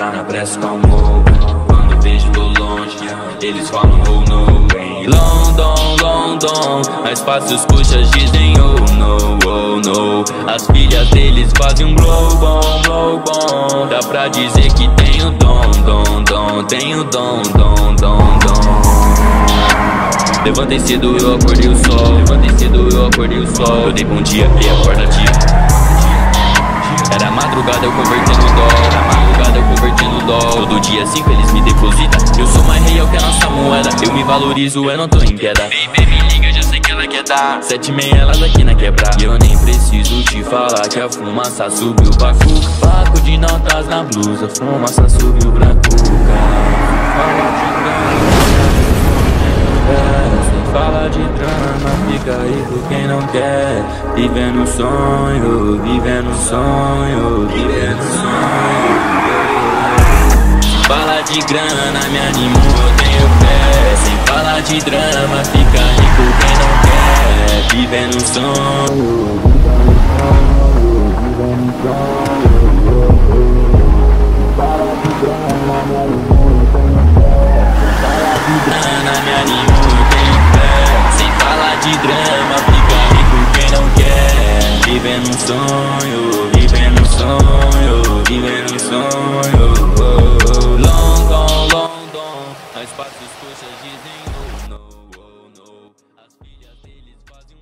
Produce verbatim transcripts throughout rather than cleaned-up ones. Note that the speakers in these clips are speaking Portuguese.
tá na pressa com amor. Quando vejo do longe, eles falam oh no. Em London, London, mais fácil os puxas dizem oh no, oh no. As filhas deles fazem um blow bom, blow bom. Dá pra dizer que tenho dom, dom, dom. Tenho dom, dom, dom, dom. Levantei cedo, eu acordei o sol. Levantei cedo, eu acordei o sol. Eu dei bom dia, e acorda dia. Era madrugada, eu convertendo dólar. Era madrugada, eu convertendo dólar. Todo dia cinco eles me depositam. Eu sou mais real que a nossa moeda. Eu me valorizo, eu não tô em queda. Baby, me liga, já sei que ela quer dar. Sete e meia, elas aqui na quebrada. E eu nem preciso te falar que a fumaça subiu pra cuca. Paco de notas na blusa, fumaça subiu pra cuca. Fala de drama, fica rico quem não quer. Vivendo sonho, vivendo sonho, vivendo sonho. Fala de grana, me animou, eu tenho fé. Sem falar de drama, fica rico quem não quer. Vivendo sonho, vivendo sonho. Fala de grana, me animou, eu tenho fé. Fala de grana, me animou. De drama, fica rico quem não quer. Vivendo um sonho, vivendo um sonho, vivendo um sonho. Oh, oh. London, London, as passos coxas dizem oh no, oh no. As filhas deles fazem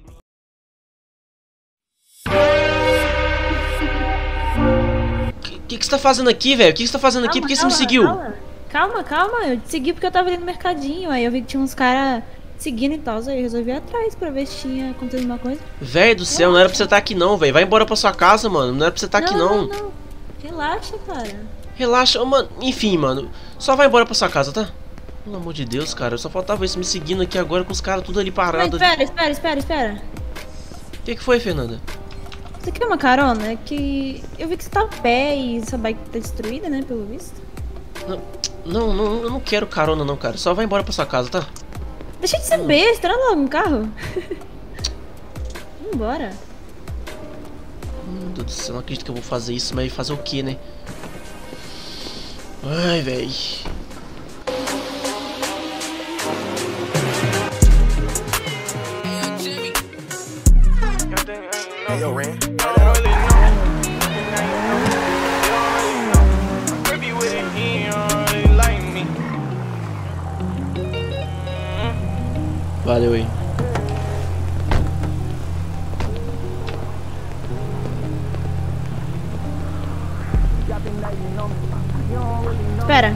um blow. Que que, que você tá fazendo aqui, velho? O que, que você tá fazendo aqui? Por que você me seguiu? Calma, calma, calma. Eu te segui porque eu tava ali no mercadinho. Aí eu vi que tinha uns caras seguindo e tal, aí eu resolvi ir atrás pra ver se tinha acontecido alguma coisa. Velho do céu, não era pra você estar aqui não, velho. Vai embora pra sua casa, mano. Não era pra você estar aqui não. Não, não. Relaxa, cara. Relaxa, mano. Enfim, mano. Só vai embora pra sua casa, tá? Pelo amor de Deus, cara. Só faltava isso me seguindo aqui agora com os caras tudo ali parados. Mas espera, espera, espera, espera. O que que foi, Fernanda? Você quer uma carona? É que eu vi que você tá a pé e sua bike tá destruída, né, pelo visto. Não, não, não, eu não quero carona não, cara. Só vai embora pra sua casa, tá? Deixa de ser hum. besta, entra logo no carro. Vambora. Meu Deus do céu, não acredito que eu vou fazer isso, mas fazer o que, né? Ai, véi. Hey, yo, Ren. Valeu aí. Espera.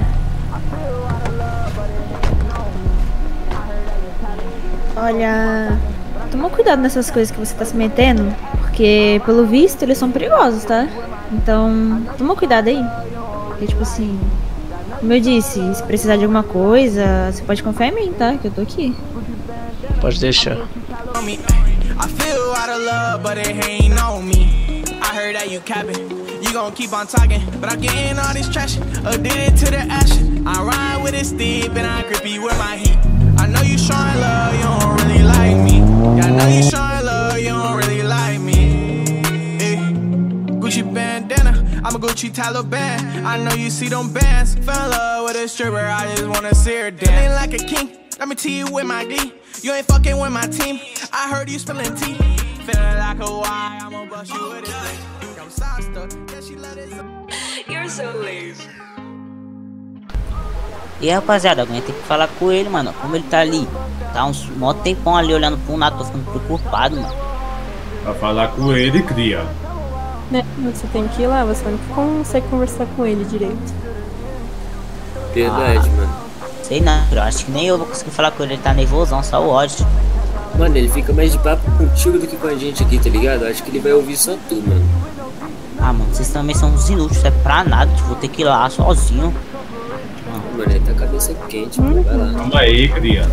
Olha, toma cuidado nessas coisas que você tá se metendo, porque pelo visto eles são perigosos, tá? Então, toma cuidado aí. Porque tipo assim, como eu disse, se precisar de alguma coisa, você pode confiar em mim, tá? Que eu tô aqui. Pode deixar. I feel out of love, but it ain't on me. I heard that you capping. You gon' keep on talking, but I'm getting all this trash. Addicted to the action. I ride with it steep and I grip you with my heat. I know you showing love, you don't really like me. Yeah, I know you showing love, you don't really like me. Hey. Gucci bandana, I'm a Gucci Taliban. I know you see them bands. Fell in love with a stripper, I just wanna see her dance. Feeling like a king, let me tell you with my D. You ain't fucking with my team. I heard you spilling tea. Feeling like a why, I'ma bust you with it. I'm sauced, yeah, she let it. You're so lazy. E aí, rapaziada, alguém tem que falar com ele, mano. Como ele tá ali? Tá uns mó tempão ali olhando pro nada, tô ficando preocupado, mano. Pra falar com ele, cria. Né, você tem que ir lá, você não consegue conversar com ele direito. Verdade, ah, mano. Sei não, eu acho que nem eu vou conseguir falar com ele, ele tá nervosão, só o ódio. Mano, ele fica mais de papo contigo do que com a gente aqui, tá ligado? Eu acho que ele vai ouvir só tu, mano. Ah, mano, vocês também são uns inúteis, não é pra nada, tipo, vou ter que ir lá sozinho. Mano, ele tá com a cabeça quente, mano, vai lá. Calma aí, cria.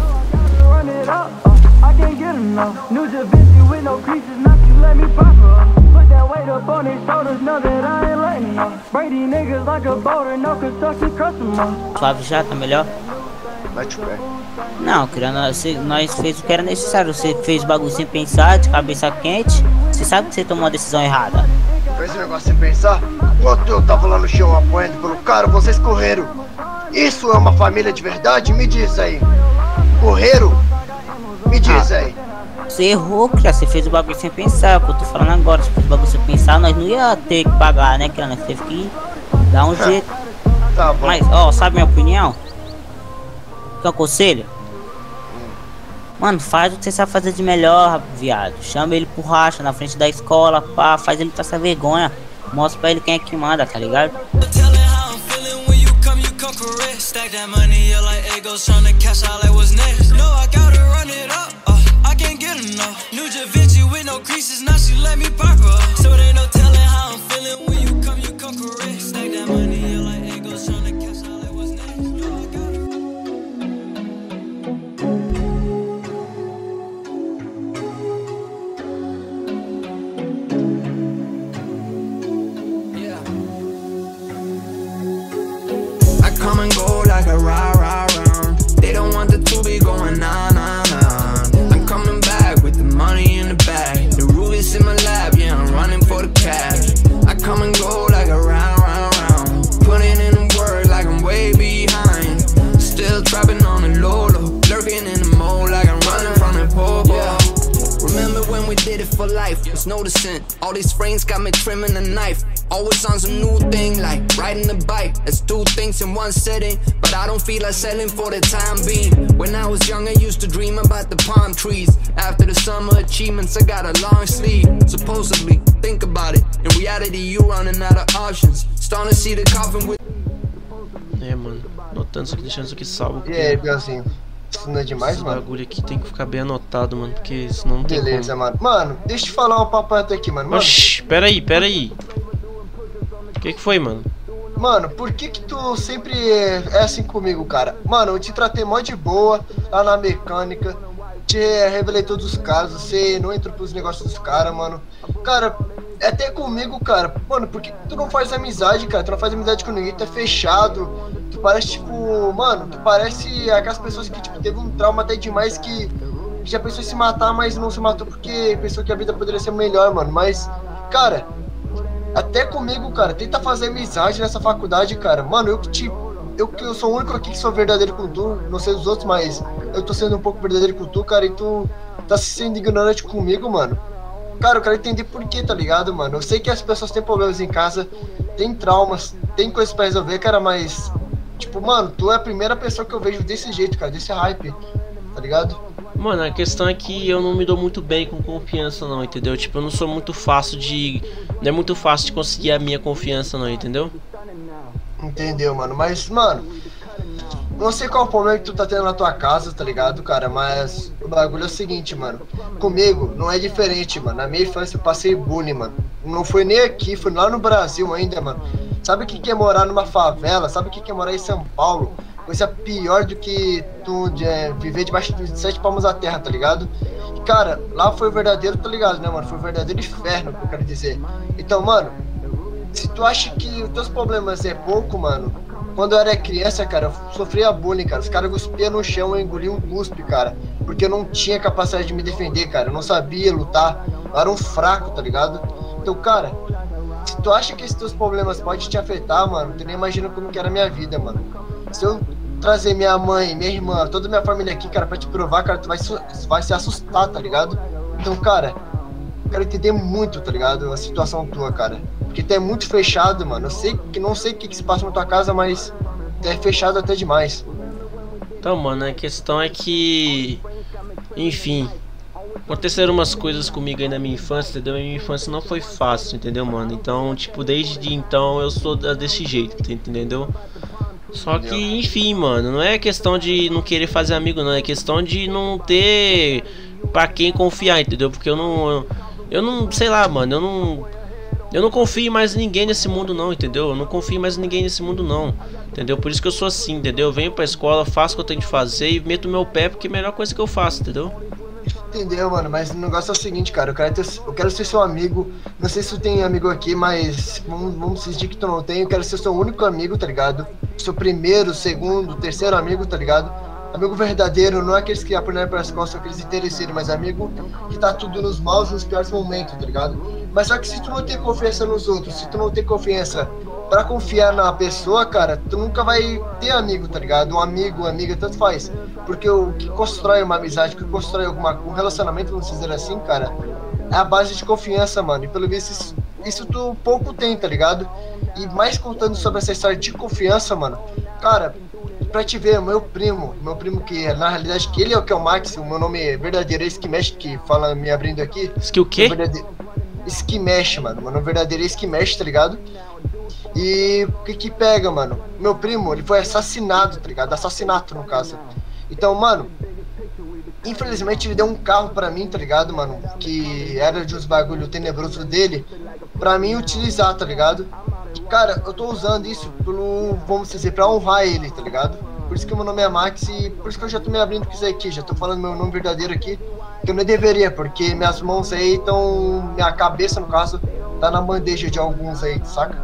Suave já, tá melhor? Bate o pé. Não, criando, você, nós fez o que era necessário. Você fez o bagulho sem pensar, de cabeça quente. Você sabe que você tomou uma decisão errada. fez o negócio sem pensar? Enquanto eu tava lá no chão apanhando pelo cara, vocês correram. Isso é uma família de verdade? Me diz aí. Correram? Me diz aí. Você errou, cara. Você fez o bagulho sem pensar. O que eu tô falando agora, se fez o bagulho sem pensar, nós não ia ter que pagar, né, cara? Nós teve que dar um jeito. Tá bom. Mas, ó, sabe minha opinião? Que eu aconselho? Mano, faz o que você sabe fazer de melhor, viado. Chama ele pro racha na frente da escola, pá. Faz ele passar vergonha. Mostra pra ele quem é que manda, tá ligado? Come and go like a rah rah round. They don't want the two be going on on on. I'm coming back with the money in the bag. The rubies in my lap, yeah, I'm running for the cash. I come and go like a round round round. Putting in the work like I'm way behind. Still trapping on the low low, lurking in the mode like I'm running from the popo. Yeah. Remember when we did it for life? Was noticing all these frames got me trimming a knife. Always on some new thing like riding a bike. Let's do things in one sitting, but I don't feel like selling for the time being. When I was young I used to dream about the palm trees. After the summer achievements I got a long sleeve. Supposedly, think about it. In reality you running out of options. Starting to see the coffin with... É, mano, anotando isso aqui, deixando isso aqui salvo. E aí, Bielzinho? Isso não é demais, esse mano? Esse bagulho aqui tem que ficar bem anotado, mano, porque senão não tem como. Beleza, mano. Mano, deixa eu te falar uma papo até aqui, mano. mano. Oxi, pera aí, pera aí. O que que foi, mano? Mano, por que que tu sempre é assim comigo, cara? Mano, eu te tratei mó de boa lá na mecânica. Te revelei todos os casos. Você não entrou pros negócios dos caras, mano. Cara, até comigo, cara. Mano, por que que tu não faz amizade, cara? Tu não faz amizade com ninguém, tu é fechado. Tu parece, tipo... Mano, tu parece aquelas pessoas que, tipo, teve um trauma até demais que... Já pensou em se matar, mas não se matou porque pensou que a vida poderia ser melhor, mano. Mas, cara... Até comigo, cara, tenta fazer amizade nessa faculdade, cara. Mano, eu que te... Eu que eu sou o único aqui que sou verdadeiro com tu. Não sei dos outros, mas eu tô sendo um pouco verdadeiro com tu, cara. E tu tá se sendo ignorante comigo, mano. Cara, eu quero entender por que, tá ligado, mano? Eu sei que as pessoas têm problemas em casa, tem traumas, tem coisas pra resolver, cara, mas... Tipo, mano, tu é a primeira pessoa que eu vejo desse jeito, cara, desse hype, tá ligado? Mano, a questão é que eu não me dou muito bem com confiança não, entendeu? Tipo, eu não sou muito fácil de... Não é muito fácil de conseguir a minha confiança não, entendeu? Entendeu, mano? Mas, mano... Não sei qual é o problema que tu tá tendo na tua casa, tá ligado, cara? Mas o bagulho é o seguinte, mano. Comigo não é diferente, mano. Na minha infância eu passei bullying, mano. Não foi nem aqui, foi lá no Brasil ainda, mano. Sabe o que é morar numa favela? Sabe o que é morar em São Paulo? Coisa pior do que tu de, é, viver debaixo de sete palmos da terra, tá ligado? E, cara, lá foi o verdadeiro, tá ligado, né, mano? Foi o verdadeiro inferno, que eu quero dizer. Então, mano, se tu acha que os teus problemas é pouco, mano... Quando eu era criança, cara, eu sofria bullying, cara. Os caras cuspiam no chão, eu engoli um cuspe, cara. Porque eu não tinha capacidade de me defender, cara. Eu não sabia lutar. Eu era um fraco, tá ligado? Então, cara, se tu acha que esses teus problemas podem te afetar, mano, tu nem imagina como que era a minha vida, mano. Se eu trazer minha mãe, minha irmã, toda a minha família aqui, cara, pra te provar, cara, tu vai, vai se assustar, tá ligado? Então, cara, eu quero entender muito, tá ligado? A situação tua, cara. Porque tu é muito fechado, mano. Eu sei que não sei o que, que se passa na tua casa, mas tu é fechado até demais. Então, mano, a questão é que... Enfim... Aconteceram umas coisas comigo aí na minha infância, entendeu? A minha infância não foi fácil, entendeu, mano? Então, tipo, desde então eu sou desse jeito, entendeu? Só que, enfim, mano, não é questão de não querer fazer amigo, não. É questão de não ter pra quem confiar, entendeu? Porque eu não... Eu não... Sei lá, mano, eu não... Eu não confio mais em ninguém nesse mundo não, entendeu? Eu não confio mais em ninguém nesse mundo não, entendeu? Por isso que eu sou assim, entendeu? Eu venho pra escola, faço o que eu tenho de fazer e meto meu pé porque é a melhor coisa que eu faço, entendeu? Entendeu, mano? Mas o negócio é o seguinte, cara. Eu quero, ter, eu quero ser seu amigo. Não sei se tu tem amigo aqui, mas vamos, vamos fingir que tu não tem. Eu quero ser seu único amigo, tá ligado? Seu primeiro, segundo, terceiro amigo, tá ligado? Amigo verdadeiro, não é aqueles que apanham pelas costas, aqueles interesseiros, mas amigo que tá tudo nos maus e nos piores momentos, tá ligado? Mas só que se tu não tem confiança nos outros, se tu não tem confiança pra confiar na pessoa, cara, tu nunca vai ter amigo, tá ligado? Um amigo, uma amiga, tanto faz. Porque o que constrói uma amizade, o que constrói alguma, um relacionamento, vamos dizer assim, cara, é a base de confiança, mano. E pelo visto isso, isso tu pouco tem, tá ligado? E mais contando sobre essa história de confiança, mano, cara, pra te ver, meu primo, meu primo que na realidade que ele é o que é o Max, o meu nome é verdadeiro, é Skimesh, que fala me abrindo aqui. Ski o quê? Skimesh, mano, meu nome verdadeiro é Skimesh, tá ligado? E o que que pega, mano? Meu primo, ele foi assassinado, tá ligado? Assassinato, no caso. Então, mano, infelizmente ele deu um carro pra mim, tá ligado, mano? Que era de uns bagulho tenebroso dele, pra mim utilizar, tá ligado? Cara, eu tô usando isso pelo, vamos dizer, pra honrar ele, tá ligado? Por isso que o meu nome é Max e por isso que eu já tô me abrindo com isso aqui, já tô falando meu nome verdadeiro aqui, que eu não deveria, porque minhas mãos aí estão, minha cabeça, no caso, tá na bandeja de alguns aí, saca?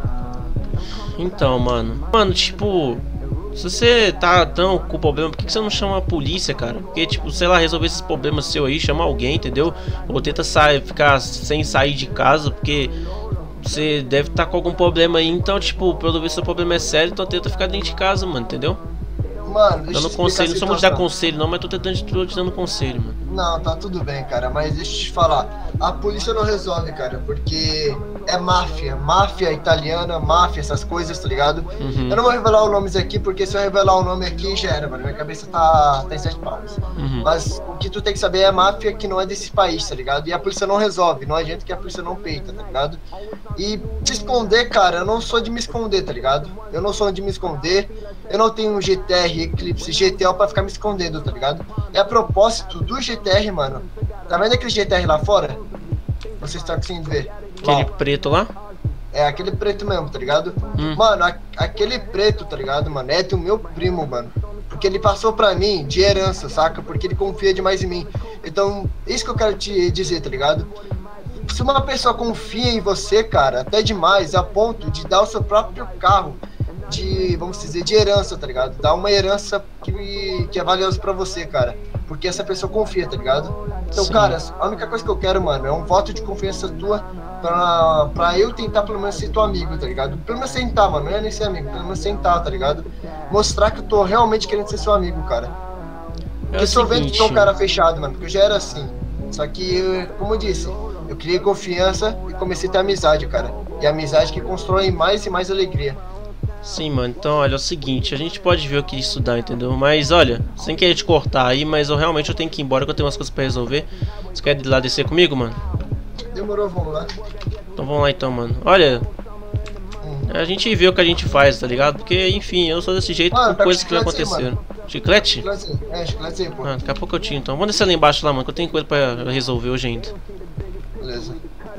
Então, mano. Mano, tipo, se você tá tão com problema, por que você não chama a polícia, cara? Porque, tipo, sei lá, resolver esses problemas seu aí, chama alguém, entendeu? Ou tenta sair, ficar sem sair de casa, porque você deve estar tá com algum problema aí. Então, tipo, pelo visto seu problema é sério, então tenta ficar dentro de casa, mano, entendeu? Mano, deixa dando conselho, não sou muito de dar conselho não, mas tô tentando, tô te dando conselho, mano. Não, tá tudo bem, cara, mas deixa eu te falar, a polícia não resolve, cara, porque é máfia, máfia italiana, máfia, essas coisas, tá ligado? Uhum. Eu não vou revelar os nomes aqui, porque se eu revelar o nome aqui já era, mano, minha cabeça tá, tá em sete palmas. Uhum. Mas o que tu tem que saber é máfia que não é desse país, tá ligado? E a polícia não resolve, não adianta que a polícia não peita, tá ligado? E se esconder, cara, eu não sou de me esconder, tá ligado? Eu não sou de me esconder, eu não tenho um G T R, Eclipse, G T L pra ficar me escondendo, tá ligado? E a propósito do G T R, mano, tá vendo aquele G T R lá fora? Vocês estão conseguindo ver? Aquele lá. Preto lá? É, aquele preto mesmo, tá ligado? Hum. Mano, a, aquele preto, tá ligado, mano, é do meu primo, mano. Porque ele passou pra mim de herança, saca? Porque ele confia demais em mim. Então, isso que eu quero te dizer, tá ligado? Se uma pessoa confia em você, cara, até demais, a ponto de dar o seu próprio carro de, vamos dizer, de herança, tá ligado? Dar uma herança que, que é valiosa pra você, cara. Porque essa pessoa confia, tá ligado? Então, sim, cara, a única coisa que eu quero, mano, é um voto de confiança tua pra, pra eu tentar pelo menos ser teu amigo, tá ligado? Pelo menos sentar, mano, não é nem ser amigo, pelo menos sentar, tá ligado? Mostrar que eu tô realmente querendo ser seu amigo, cara. Porque eu tô vendo que tu é um cara fechado, mano, porque eu já era assim. Só que, como eu disse, eu criei confiança e comecei a ter amizade, cara. E amizade que constrói mais e mais alegria. Sim, mano, então olha, é o seguinte, a gente pode ver o que estudar, entendeu? Mas olha, sem querer te cortar aí, mas eu realmente eu tenho que ir embora, que eu tenho umas coisas pra resolver. Você quer ir lá descer comigo, mano? Demorou, vamos lá. Então vamos lá então, mano. Olha, hum. a gente vê o que a gente faz, tá ligado? Porque, enfim, eu sou desse jeito, ah, com coisas que aconteceram. Chiclete? Chiclete? É, chiclete aí, pô. Ah, daqui a pouco eu tinha, então. Vamos descer lá embaixo lá, mano, que eu tenho coisa pra resolver hoje ainda. Beleza.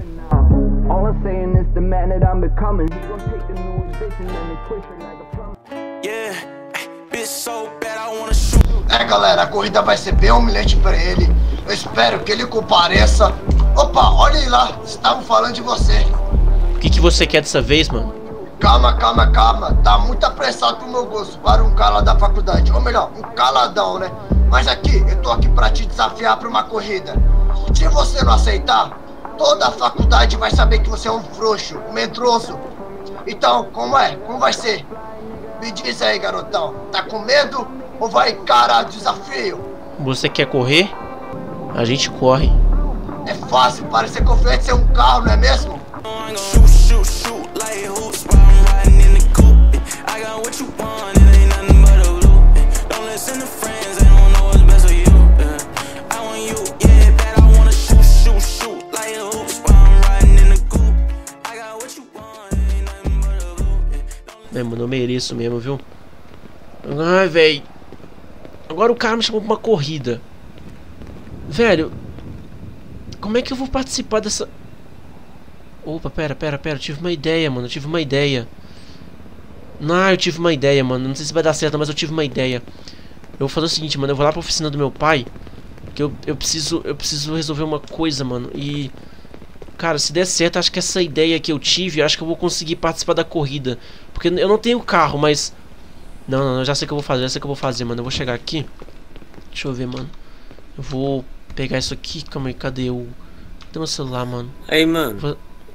All I'm saying is the man that I'm becoming. He gon' take the new vision and twist it like a plum. Yeah, bitch so bad I wanna shoot. É, galera, a corrida vai ser bem humilhante pra ele. Eu espero que ele compareça. Opa, olha aí lá, estavam falando de você. O que que você quer dessa vez, mano? Calma, calma, calma. Tá muito apressado pro meu gosto para um cala da faculdade. Ou melhor, um caladão, né? Mas aqui, eu tô aqui pra te desafiar pra uma corrida. Se você não aceitar, toda a faculdade vai saber que você é um frouxo, um medroso. Então, como é? Como vai ser? Me diz aí, garotão. Tá com medo ou vai encarar o desafio? Você quer correr? A gente corre. É fácil parecer confiante ser um carro, não é mesmo? É, mano, eu mereço mesmo, viu? Ai, velho. Agora o cara me chamou pra uma corrida. Velho, como é que eu vou participar dessa... Opa, pera, pera, pera. Eu tive uma ideia, mano. Eu tive uma ideia. Não, eu tive uma ideia, mano. Não sei se vai dar certo, mas eu tive uma ideia. Eu vou fazer o seguinte, mano. Eu vou lá pra oficina do meu pai. Que eu, eu preciso eu preciso resolver uma coisa, mano. E... Cara, se der certo, acho que essa ideia que eu tive, acho que eu vou conseguir participar da corrida. Porque eu não tenho carro, mas... Não, não, não, já sei o que eu vou fazer, já sei o que eu vou fazer, mano. Eu vou chegar aqui. Deixa eu ver, mano. Eu vou pegar isso aqui, calma aí, cadê o... Cadê meu celular, mano? Aí, mano. Vou...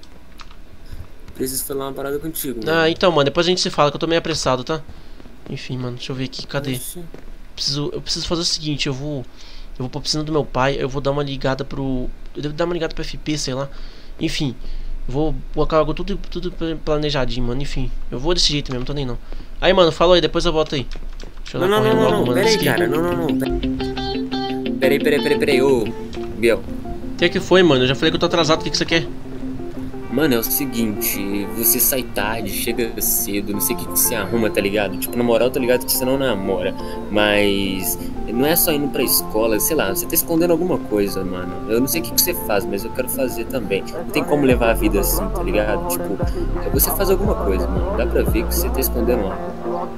preciso falar uma parada contigo, mano. Ah, então, mano, depois a gente se fala, que eu tô meio apressado, tá? Enfim, mano, deixa eu ver aqui, cadê? Preciso, eu preciso fazer o seguinte, eu vou... Eu vou pra piscina do meu pai, eu vou dar uma ligada pro... Eu devo dar uma ligada pro F P, sei lá. Enfim, vou colocar algo tudo, tudo planejadinho, mano. Enfim, eu vou desse jeito mesmo, não tô nem não. Aí, mano, falou aí, depois eu volto aí. Deixa eu não, dar não, correndo não, logo, não, mano. Pera aí, cara, não, não, não. Pera aí, pera aí, pera aí, pera aí, ô, Biel. O que que foi, mano? Eu já falei que eu tô atrasado, o que que você quer? Mano, é o seguinte, você sai tarde, chega cedo, não sei o que, que você arruma, tá ligado? Tipo, na moral, tá ligado que você não namora, mas não é só indo pra escola, sei lá, você tá escondendo alguma coisa, mano. Eu não sei o que, que você faz, mas eu quero fazer também. Não tem como levar a vida assim, tá ligado? Tipo, você faz alguma coisa, mano. Dá pra ver que você tá escondendo algo.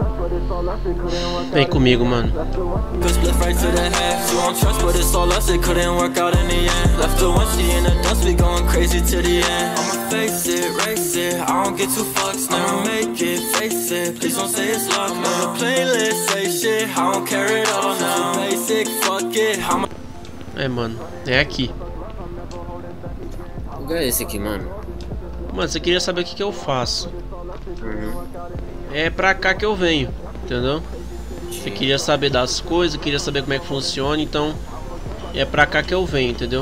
Vem comigo, mano. Face it, race it, I don't get too fucks now. Make it, face it, please don't say it's luck. I'm on a playlist, say shit, I don't care at all now. Basic, fuck it, I'm a... É, mano, é aqui. Que lugar é esse aqui, mano? Mano, você queria saber o que que eu faço. Uhum. É pra cá que eu venho, entendeu? Você queria saber das coisas, queria saber como é que funciona, então é pra cá que eu venho, entendeu?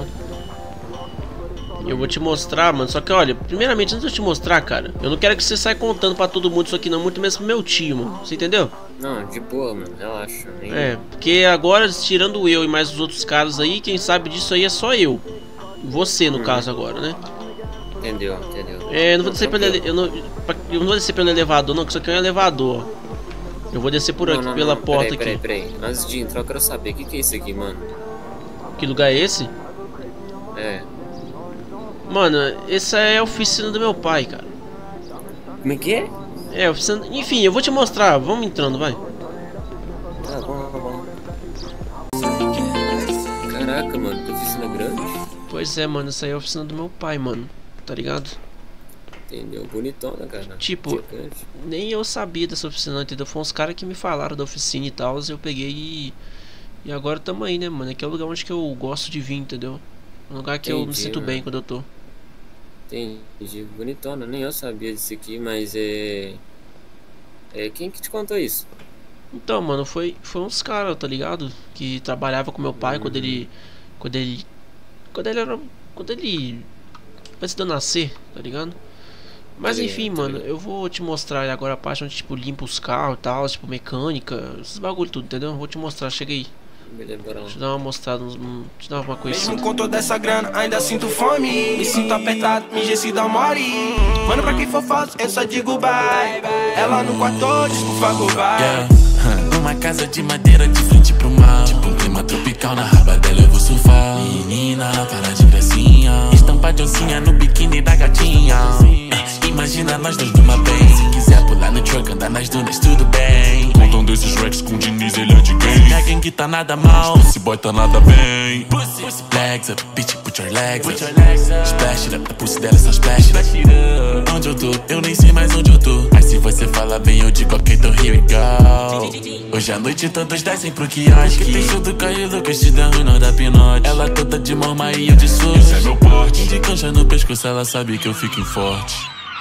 Eu vou te mostrar, mano. Só que, olha, primeiramente, antes de eu te mostrar, cara, eu não quero que você saia contando pra todo mundo isso aqui, não. Muito mesmo pro meu tio, mano. Você entendeu? Não, de boa, mano. Relaxa. Nem... É, porque agora, tirando eu e mais os outros caras aí, quem sabe disso aí é só eu. Você, no hum. caso, agora, né? Entendeu, entendeu. É, eu não vou descer pelo ele... eu, não... eu não vou descer pelo elevador, não, que isso aqui é um elevador. Eu vou descer por não, aqui, não, pela não. porta peraí, aqui. Peraí, peraí. Antes de entrar, eu quero saber o que, que é isso aqui, mano. Que lugar é esse? É. Mano, essa é a oficina do meu pai, cara. Como é que é? É, oficina... Enfim, eu vou te mostrar. Vamos entrando, vai. Tá bom, tá bom. Caraca, mano, que oficina grande. Pois é, mano, essa aí é a oficina do meu pai, mano. Tá ligado? Entendeu? Bonitona, cara. Tipo, nem eu sabia dessa oficina, entendeu? Foi uns caras que me falaram da oficina e tal, eu peguei e... E agora tamo aí, né, mano? Aqui é o lugar onde que eu gosto de vir, entendeu? Um lugar que Entendi, eu me sinto mano. bem quando eu tô. Entendi, bonitona, nem eu sabia disso aqui, mas é... É, quem que te contou isso? Então, mano, foi, foi uns caras, tá ligado? Que trabalhava com meu pai hum. quando ele... Quando ele... Quando ele era... Quando ele... Antes de eu nascer, tá ligado? Mas É, enfim, tá mano, ligado. eu vou te mostrar agora a parte onde, tipo, limpa os carros e tal, tipo, mecânica, esses bagulho tudo, entendeu? Vou te mostrar, chega aí. Beleza, bora lá. Deixa eu dar uma mostrada, uns- um, deixa eu dar uma coisa. Mesmo com toda essa grana, ainda sinto fome. Me sinto apertado, me engessado a mori. Mano, pra quem for falso, eu só digo bye. Ela no quarto, desculpa, goodbye. Yeah. Numa casa de madeira de frente pro mar, tipo um clima tropical, na raba dela eu vou surfar. Menina, para de gracinha, estampa de oncinha no biquíni da gatinha. Imagina nós dois numa bem. Se quiser pular no truck, andar nas dunas, tudo bem. Contam desses racks com Diniz, ele é de gay. Não é quem que tá nada mal, Esse boy tá nada bem. legs up, bitch, put your legs up. Splash it up, a pussy dela só splash it up. Onde eu tô, eu nem sei mais onde eu tô. Mas se você fala bem, eu digo ok, então here we go. Hoje à noite todos descem pro quiosque. Tem show do Caio Lucas, te dá ruim, não dá pinote. Ela toda de morma e eu de sujo. Esse é meu porte. De cancha no pescoço, ela sabe que eu fico em forte.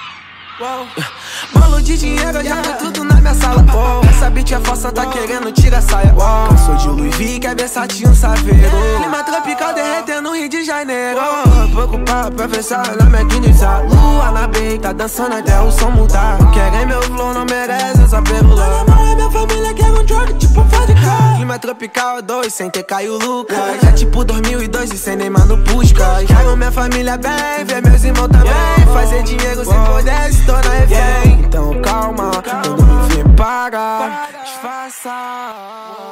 Bolo de dinheiro, eu já tô tudo na minha sala. Oh, essa bitch é falsa, tá querendo tirar a saia. Oh, cansou de Louis V, quer Versace, um saveiro. Clima tropical derretendo no Rio de Janeiro. Oh, preocupado pra pensar na McKinsey. Lua na bem, tá dançando até o som mudar. Querem meu flow, não merece essa pérola. Não é minha família, quer um drug, tipo vodka. Clima tropical dois, sem ter Caio Lucas. É tipo dois mil e dois e sem Neymar no Puskas. Quero minha família bem, ver meus irmãos também. Fazer dinheiro sem poder, se tornar refém. Então calma, quando me vê para, disfarça.